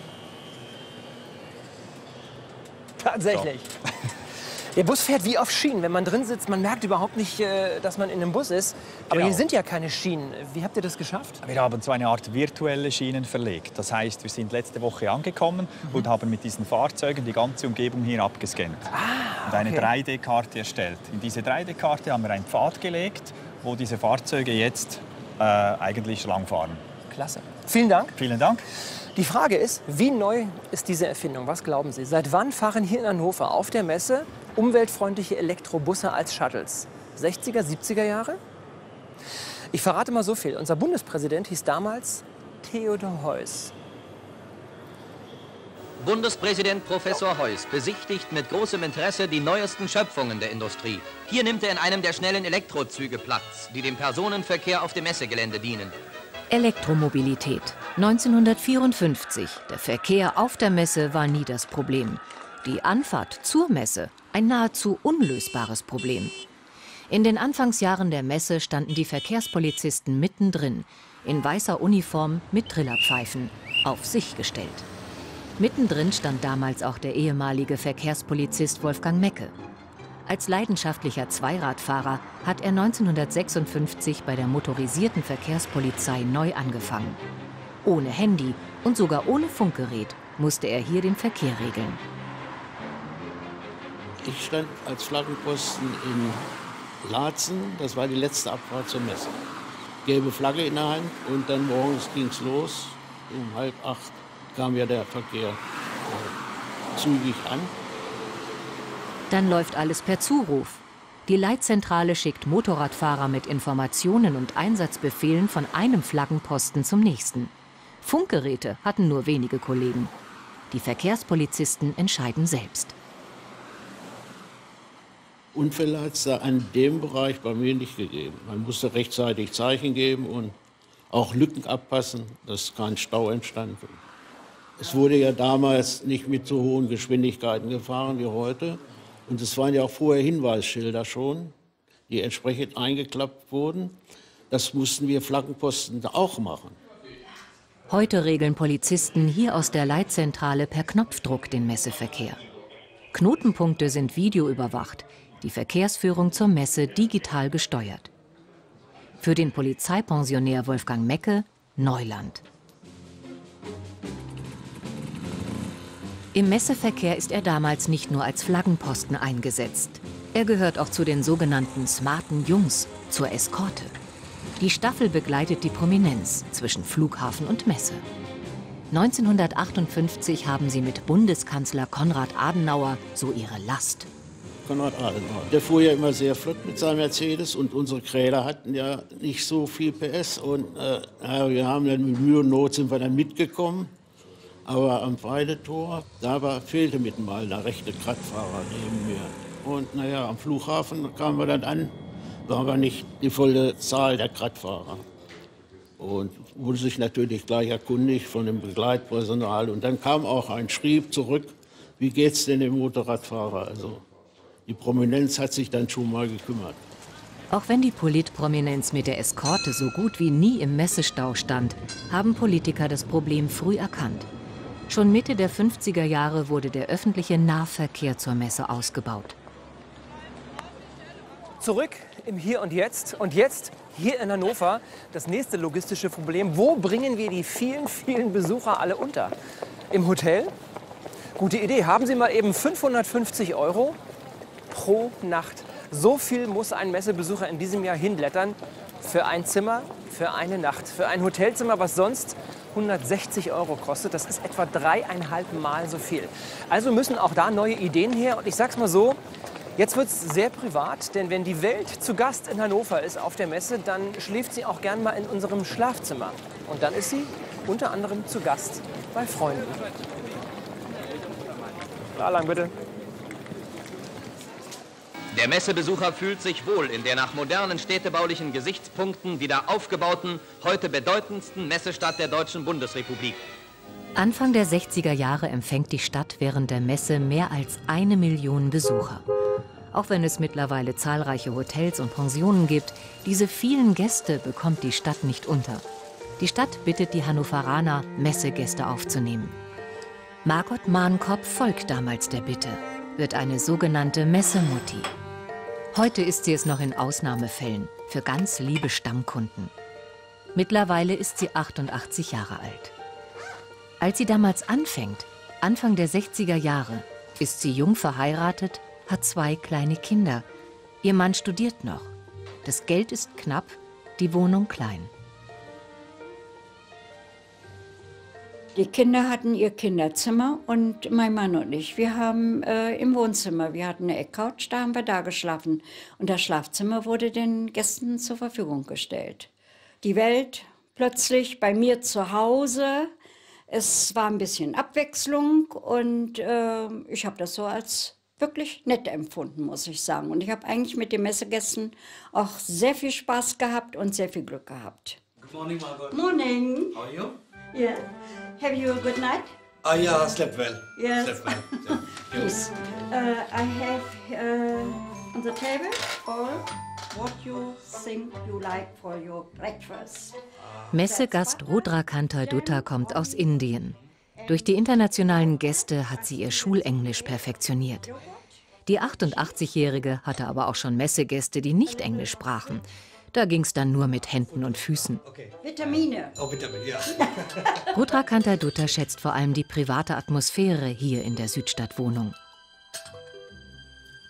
Tatsächlich. So. Der Bus fährt wie auf Schienen. Wenn man drin sitzt, man merkt überhaupt nicht, dass man in einem Bus ist. Aber genau. Hier sind ja keine Schienen. Wie habt ihr das geschafft? Wir haben so eine Art virtuelle Schienen verlegt. Das heißt, wir sind letzte Woche angekommen mhm. und haben mit diesen Fahrzeugen die ganze Umgebung hier abgescannt. Ah, und eine okay. drei D Karte erstellt. In diese drei D Karte haben wir einen Pfad gelegt, wo diese Fahrzeuge jetzt äh, eigentlich langfahren. Klasse. Vielen Dank. Vielen Dank. Die Frage ist, wie neu ist diese Erfindung? Was glauben Sie? Seit wann fahren hier in Hannover auf der Messe umweltfreundliche Elektrobusse als Shuttles? sechziger, siebziger Jahre? Ich verrate mal so viel. Unser Bundespräsident hieß damals Theodor Heuss. Bundespräsident Professor Heuss besichtigt mit großem Interesse die neuesten Schöpfungen der Industrie. Hier nimmt er in einem der schnellen Elektrozüge Platz, die dem Personenverkehr auf dem Messegelände dienen. Elektromobilität. neunzehnhundertvierundfünfzig. Der Verkehr auf der Messe war nie das Problem. Die Anfahrt zur Messe ein nahezu unlösbares Problem. In den Anfangsjahren der Messe standen die Verkehrspolizisten mittendrin, in weißer Uniform mit Trillerpfeifen, auf sich gestellt. Mittendrin stand damals auch der ehemalige Verkehrspolizist Wolfgang Mecke. Als leidenschaftlicher Zweiradfahrer hat er neunzehnhundertsechsundfünfzig bei der motorisierten Verkehrspolizei neu angefangen. Ohne Handy und sogar ohne Funkgerät musste er hier den Verkehr regeln. Ich stand als Flaggenposten in Laatzen, das war die letzte Abfahrt zur Messe. Gelbe Flagge in der Hand und dann morgens ging es los. Um halb acht kam ja der Verkehr äh, zügig an. Dann läuft alles per Zuruf. Die Leitzentrale schickt Motorradfahrer mit Informationen und Einsatzbefehlen von einem Flaggenposten zum nächsten. Funkgeräte hatten nur wenige Kollegen. Die Verkehrspolizisten entscheiden selbst. Unfälle hat es da an dem Bereich bei mir nicht gegeben. Man musste rechtzeitig Zeichen geben und auch Lücken abpassen, dass kein Stau entstand. Es wurde ja damals nicht mit so hohen Geschwindigkeiten gefahren wie heute. Und es waren ja auch vorher Hinweisschilder schon, die entsprechend eingeklappt wurden. Das mussten wir Flaggenposten auch machen. Heute regeln Polizisten hier aus der Leitzentrale per Knopfdruck den Messeverkehr. Knotenpunkte sind videoüberwacht, die Verkehrsführung zur Messe digital gesteuert. Für den Polizeipensionär Wolfgang Mecke Neuland. Im Messeverkehr ist er damals nicht nur als Flaggenposten eingesetzt. Er gehört auch zu den sogenannten smarten Jungs, zur Eskorte. Die Staffel begleitet die Prominenz zwischen Flughafen und Messe. neunzehnhundertachtundfünfzig haben sie mit Bundeskanzler Konrad Adenauer so ihre Last. Konrad Adenauer. Der fuhr ja immer sehr flott mit seinem Mercedes und unsere Kräder hatten ja nicht so viel P S. Und äh, ja, wir haben dann mit Mühe und Not sind wir dann mitgekommen. Aber am Weidetor, da war, fehlte mit mal der rechte Kraftfahrer neben mir. Und naja, am Flughafen kamen wir dann an, da war nicht die volle Zahl der Kraftfahrer. Und wurde sich natürlich gleich erkundigt von dem Begleitpersonal. Und dann kam auch ein Schrieb zurück, wie geht's denn dem Motorradfahrer? Also die Prominenz hat sich dann schon mal gekümmert. Auch wenn die Politprominenz mit der Eskorte so gut wie nie im Messestau stand, haben Politiker das Problem früh erkannt. Schon Mitte der fünfziger Jahre wurde der öffentliche Nahverkehr zur Messe ausgebaut. Zurück im Hier und Jetzt. Und jetzt hier in Hannover das nächste logistische Problem. Wo bringen wir die vielen, vielen Besucher alle unter? Im Hotel? Gute Idee. Haben Sie mal eben fünfhundertfünfzig Euro pro Nacht. So viel muss ein Messebesucher in diesem Jahr hinblättern für ein Zimmer, für eine Nacht. Für ein Hotelzimmer, was sonst hundertsechzig Euro kostet. Das ist etwa dreieinhalb Mal so viel. Also müssen auch da neue Ideen her. Und ich sag's mal so, jetzt wird es sehr privat, denn wenn die Welt zu Gast in Hannover ist auf der Messe, dann schläft sie auch gern mal in unserem Schlafzimmer. Und dann ist sie unter anderem zu Gast bei Freunden. Da lang bitte. Der Messebesucher fühlt sich wohl in der nach modernen städtebaulichen Gesichtspunkten wieder aufgebauten, heute bedeutendsten Messestadt der Deutschen Bundesrepublik. Anfang der sechziger Jahre empfängt die Stadt während der Messe mehr als eine Million Besucher. Auch wenn es mittlerweile zahlreiche Hotels und Pensionen gibt, diese vielen Gäste bekommt die Stadt nicht unter. Die Stadt bittet die Hannoveraner, Messegäste aufzunehmen. Margot Mahnkopf folgt damals der Bitte, wird eine sogenannte Messemutti. Heute ist sie es noch in Ausnahmefällen, für ganz liebe Stammkunden. Mittlerweile ist sie achtundachtzig Jahre alt. Als sie damals anfängt, Anfang der sechziger Jahre, ist sie jung verheiratet, hat zwei kleine Kinder. Ihr Mann studiert noch. Das Geld ist knapp, die Wohnung klein. Die Kinder hatten ihr Kinderzimmer und mein Mann und ich, wir haben äh, im Wohnzimmer, wir hatten eine Eckcouch, da haben wir da geschlafen. Und das Schlafzimmer wurde den Gästen zur Verfügung gestellt. Die Welt plötzlich bei mir zu Hause, es war ein bisschen Abwechslung und äh, ich habe das so als wirklich nett empfunden, muss ich sagen. Und ich habe eigentlich mit den Messegästen auch sehr viel Spaß gehabt und sehr viel Glück gehabt. Good morning, Margot. Morning. How are you? Yeah. Have you a good night? Ah, yeah, I slept well. Yes. Slept well. Yeah. Yes. Uh, I have uh, on the table all what you think you like for your breakfast. Messegast Rudra Kantar Dutta kommt aus Indien. Durch die internationalen Gäste hat sie ihr Schulenglisch perfektioniert. Die achtundachtzigjährige hatte aber auch schon Messegäste, die nicht Englisch sprachen. Da ging's dann nur mit Händen und Füßen. Vitamine. Oh, Vitamin, ja. Rudra Kantar Dutta schätzt vor allem die private Atmosphäre hier in der Südstadtwohnung.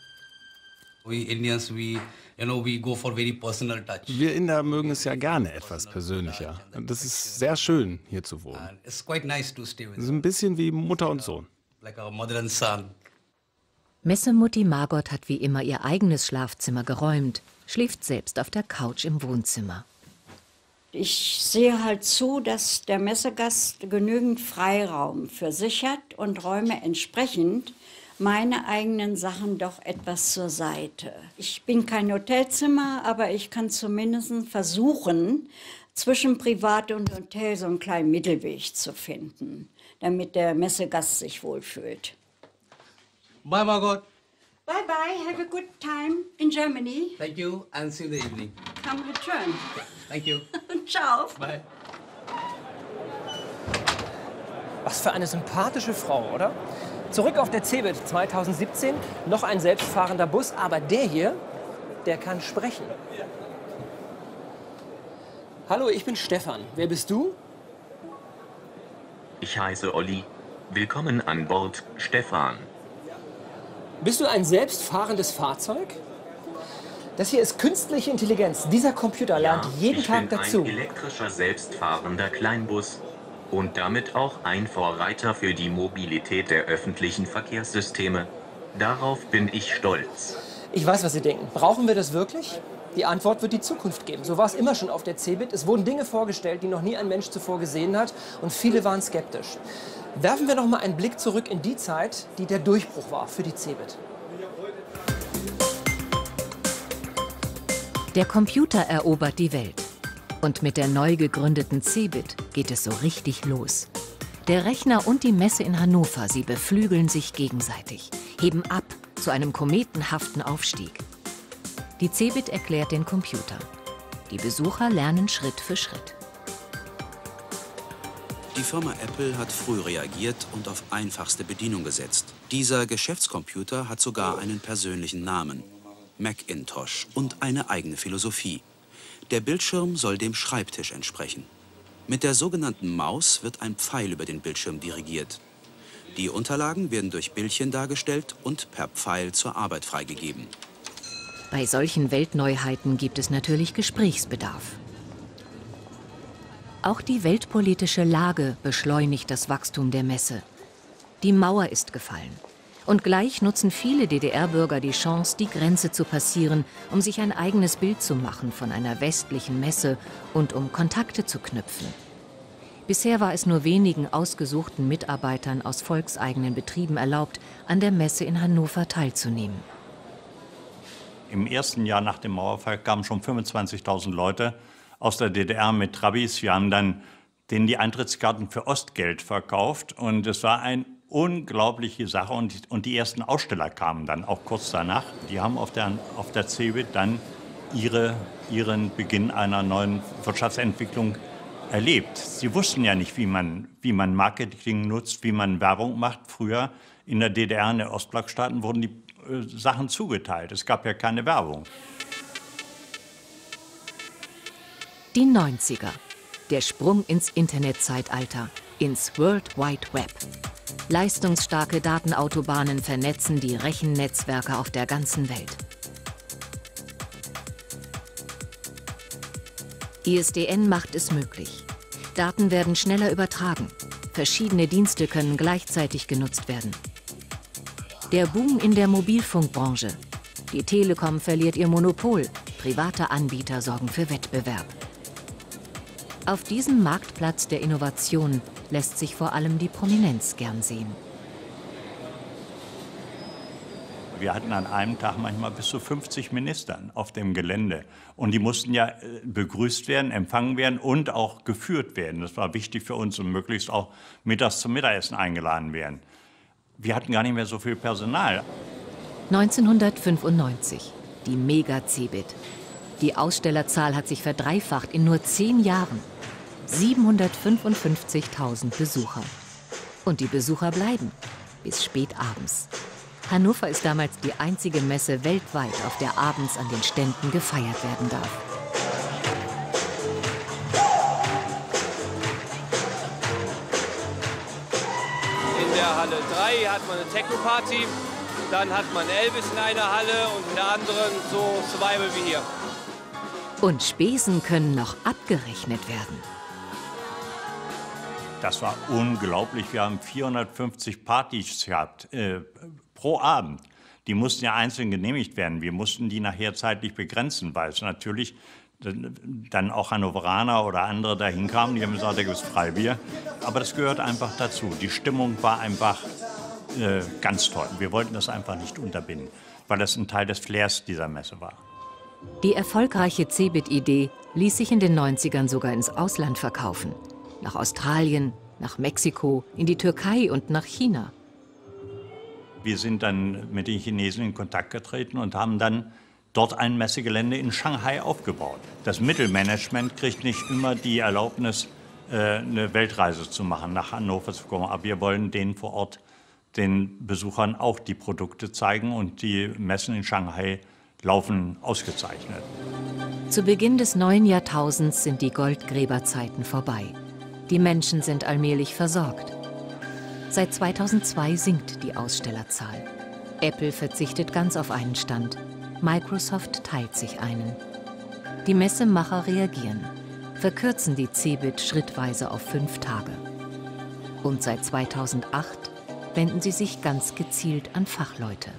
We Indians, we, you know, we go for very personal touch. Wir Inder mögen es ja gerne etwas persönlicher. Das ist sehr schön, hier zu wohnen. It's quite nice to stay with. Es ist ein bisschen wie Mutter und Sohn. Like a mother and son. Messemutti Margot hat wie immer ihr eigenes Schlafzimmer geräumt, schläft selbst auf der Couch im Wohnzimmer. Ich sehe halt zu, dass der Messegast genügend Freiraum für sich hat und räume entsprechend meine eigenen Sachen doch etwas zur Seite. Ich bin kein Hotelzimmer, aber ich kann zumindest versuchen, zwischen Privat und Hotel so einen kleinen Mittelweg zu finden, damit der Messegast sich wohlfühlt. Bye, Margot. Bye bye, have a good time in Germany. Thank you and see you in the evening. Come return. Thank you. Ciao. Bye. Was für eine sympathische Frau, oder? Zurück auf der Cebit zweitausendsiebzehn, noch ein selbstfahrender Bus, aber der hier, der kann sprechen. Hallo, ich bin Stefan. Wer bist du? Ich heiße Olli. Willkommen an Bord, Stefan. Bist du ein selbstfahrendes Fahrzeug? Das hier ist künstliche Intelligenz. Dieser Computer lernt Ja, jeden ich Tag bin dazu. ein elektrischer, selbstfahrender Kleinbus und damit auch ein Vorreiter für die Mobilität der öffentlichen Verkehrssysteme. Darauf bin ich stolz. Ich weiß, was Sie denken. Brauchen wir das wirklich? Die Antwort wird die Zukunft geben. So war es immer schon auf der Cebit. Es wurden Dinge vorgestellt, die noch nie ein Mensch zuvor gesehen hat. Und viele waren skeptisch. Werfen wir noch mal einen Blick zurück in die Zeit, die der Durchbruch war für die Cebit. Der Computer erobert die Welt. Und mit der neu gegründeten Cebit geht es so richtig los. Der Rechner und die Messe in Hannover, sie beflügeln sich gegenseitig, heben ab zu einem kometenhaften Aufstieg. Die Cebit erklärt den Computer. Die Besucher lernen Schritt für Schritt. Die Firma Apple hat früh reagiert und auf einfachste Bedienung gesetzt. Dieser Geschäftscomputer hat sogar einen persönlichen Namen, Macintosh, und eine eigene Philosophie. Der Bildschirm soll dem Schreibtisch entsprechen. Mit der sogenannten Maus wird ein Pfeil über den Bildschirm dirigiert. Die Unterlagen werden durch Bildchen dargestellt und per Pfeil zur Arbeit freigegeben. Bei solchen Weltneuheiten gibt es natürlich Gesprächsbedarf. Auch die weltpolitische Lage beschleunigt das Wachstum der Messe. Die Mauer ist gefallen. Und gleich nutzen viele D D R-Bürger die Chance, die Grenze zu passieren, um sich ein eigenes Bild zu machen von einer westlichen Messe und um Kontakte zu knüpfen. Bisher war es nur wenigen ausgesuchten Mitarbeitern aus volkseigenen Betrieben erlaubt, an der Messe in Hannover teilzunehmen. Im ersten Jahr nach dem Mauerfall kamen schon fünfundzwanzigtausend Leute aus der D D R mit Trabis. Wir haben dann denen die Eintrittskarten für Ostgeld verkauft und es war eine unglaubliche Sache. Und die, und die ersten Aussteller kamen dann auch kurz danach. Die haben auf der, auf der Cebit dann ihre, ihren Beginn einer neuen Wirtschaftsentwicklung erlebt. Sie wussten ja nicht, wie man, wie man Marketing nutzt, wie man Werbung macht. Früher in der D D R, in den Ostblockstaaten, wurden die äh, Sachen zugeteilt. Es gab ja keine Werbung. Die neunziger. Der Sprung ins Internetzeitalter, ins World Wide Web. Leistungsstarke Datenautobahnen vernetzen die Rechennetzwerke auf der ganzen Welt. I S D N macht es möglich. Daten werden schneller übertragen. Verschiedene Dienste können gleichzeitig genutzt werden. Der Boom in der Mobilfunkbranche. Die Telekom verliert ihr Monopol. Private Anbieter sorgen für Wettbewerb. Auf diesem Marktplatz der Innovation lässt sich vor allem die Prominenz gern sehen. Wir hatten an einem Tag manchmal bis zu fünfzig Ministern auf dem Gelände. Und die mussten ja begrüßt werden, empfangen werden und auch geführt werden. Das war wichtig für uns und möglichst auch mittags zum Mittagessen eingeladen werden. Wir hatten gar nicht mehr so viel Personal. neunzehnhundertfünfundneunzig, die Mega-Cebit. Die Ausstellerzahl hat sich verdreifacht in nur zehn Jahren. siebenhundertfünfundfünfzigtausend Besucher. Und die Besucher bleiben bis spät abends. Hannover ist damals die einzige Messe weltweit, auf der abends an den Ständen gefeiert werden darf. In der Halle drei hat man eine Techno-Party. Dann hat man Elvis in einer Halle und in der anderen so Survival wie hier. Und Spesen können noch abgerechnet werden. Das war unglaublich. Wir haben vierhundertfünfzig Partys gehabt äh, pro Abend. Die mussten ja einzeln genehmigt werden. Wir mussten die nachher zeitlich begrenzen, weil es natürlich dann auch Hannoveraner oder andere dahin kamen. Die haben gesagt, da gibt es Freibier. Aber das gehört einfach dazu. Die Stimmung war einfach äh, ganz toll. Wir wollten das einfach nicht unterbinden, weil das ein Teil des Flairs dieser Messe war. Die erfolgreiche Cebit-Idee ließ sich in den neunzigern sogar ins Ausland verkaufen. Nach Australien, nach Mexiko, in die Türkei und nach China. Wir sind dann mit den Chinesen in Kontakt getreten und haben dann dort ein Messegelände in Shanghai aufgebaut. Das Mittelmanagement kriegt nicht immer die Erlaubnis, eine Weltreise zu machen, nach Hannover zu kommen. Aber wir wollen denen vor Ort, den Besuchern auch die Produkte zeigen. Und die Messen in Shanghai laufen ausgezeichnet. Zu Beginn des neuen Jahrtausends sind die Goldgräberzeiten vorbei. Die Menschen sind allmählich versorgt. Seit zweitausendzwei sinkt die Ausstellerzahl. Apple verzichtet ganz auf einen Stand. Microsoft teilt sich einen. Die Messemacher reagieren, verkürzen die Cebit schrittweise auf fünf Tage. Und seit zweitausendacht wenden sie sich ganz gezielt an Fachleute.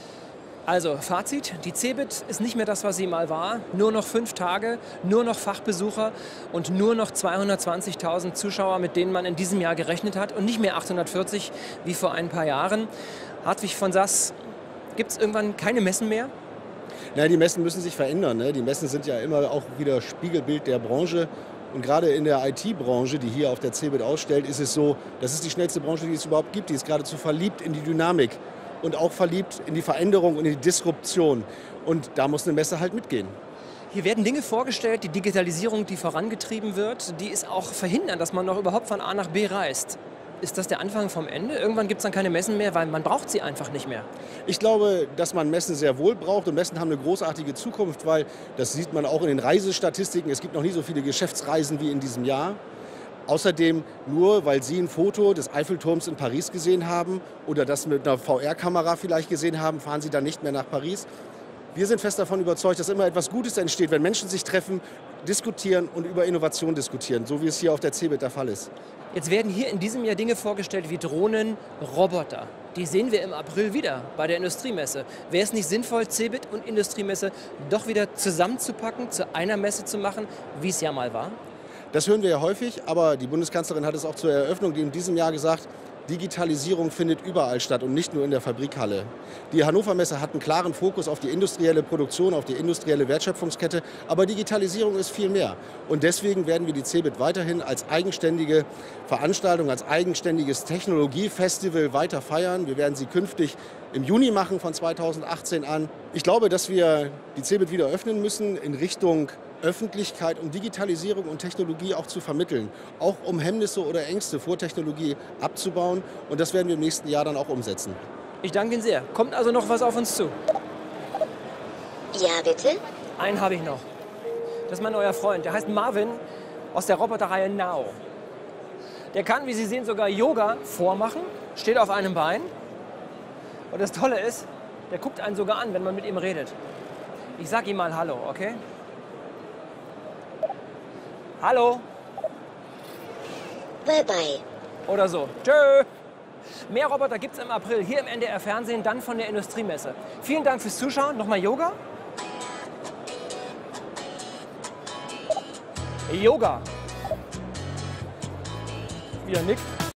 Also, Fazit, die Cebit ist nicht mehr das, was sie mal war. Nur noch fünf Tage, nur noch Fachbesucher und nur noch zweihundertzwanzigtausend Zuschauer, mit denen man in diesem Jahr gerechnet hat. Und nicht mehr achthundertvierzig wie vor ein paar Jahren. Hartwig von Sass, gibt es irgendwann keine Messen mehr? Na, die Messen müssen sich verändern. Ne? Die Messen sind ja immer auch wieder Spiegelbild der Branche. Und gerade in der I T-Branche, die hier auf der Cebit ausstellt, ist es so, das ist die schnellste Branche, die es überhaupt gibt. Die ist geradezu verliebt in die Dynamik und auch verliebt in die Veränderung und in die Disruption. Und da muss eine Messe halt mitgehen. Hier werden Dinge vorgestellt, die Digitalisierung, die vorangetrieben wird, die es auch verhindern, dass man noch überhaupt von A nach B reist. Ist das der Anfang vom Ende? Irgendwann gibt es dann keine Messen mehr, weil man braucht sie einfach nicht mehr. Ich glaube, dass man Messen sehr wohl braucht und Messen haben eine großartige Zukunft, weil das sieht man auch in den Reisestatistiken. Es gibt noch nie so viele Geschäftsreisen wie in diesem Jahr. Außerdem, nur weil Sie ein Foto des Eiffelturms in Paris gesehen haben oder das mit einer V R-Kamera vielleicht gesehen haben, fahren Sie dann nicht mehr nach Paris. Wir sind fest davon überzeugt, dass immer etwas Gutes entsteht, wenn Menschen sich treffen, diskutieren und über Innovation diskutieren, so wie es hier auf der Cebit der Fall ist. Jetzt werden hier in diesem Jahr Dinge vorgestellt wie Drohnen, Roboter. Die sehen wir im April wieder bei der Industriemesse. Wäre es nicht sinnvoll, Cebit und Industriemesse doch wieder zusammenzupacken, zu einer Messe zu machen, wie es ja mal war? Das hören wir ja häufig, aber die Bundeskanzlerin hat es auch zur Eröffnung in diesem Jahr gesagt, Digitalisierung findet überall statt und nicht nur in der Fabrikhalle. Die Hannover Messe hat einen klaren Fokus auf die industrielle Produktion, auf die industrielle Wertschöpfungskette, aber Digitalisierung ist viel mehr. Und deswegen werden wir die Cebit weiterhin als eigenständige Veranstaltung, als eigenständiges Technologiefestival weiter feiern. Wir werden sie künftig im Juni machen von zweitausendachtzehn an. Ich glaube, dass wir die Cebit wieder öffnen müssen in Richtung Öffentlichkeit, um Digitalisierung und Technologie auch zu vermitteln, auch um Hemmnisse oder Ängste vor Technologie abzubauen. Und das werden wir im nächsten Jahr dann auch umsetzen. Ich danke Ihnen sehr. Kommt also noch was auf uns zu? Ja, bitte? Einen habe ich noch. Das ist mein neuer Freund. Der heißt Marvin aus der Roboterreihe Now. Der kann, wie Sie sehen, sogar Yoga vormachen, steht auf einem Bein. Und das Tolle ist, der guckt einen sogar an, wenn man mit ihm redet. Ich sag ihm mal Hallo, okay? Hallo. Bye bye. Oder so. Tschö. Mehr Roboter gibt es im April hier im N D R Fernsehen, dann von der Industriemesse. Vielen Dank fürs Zuschauen. Nochmal Yoga. Yoga. Wieder nickt.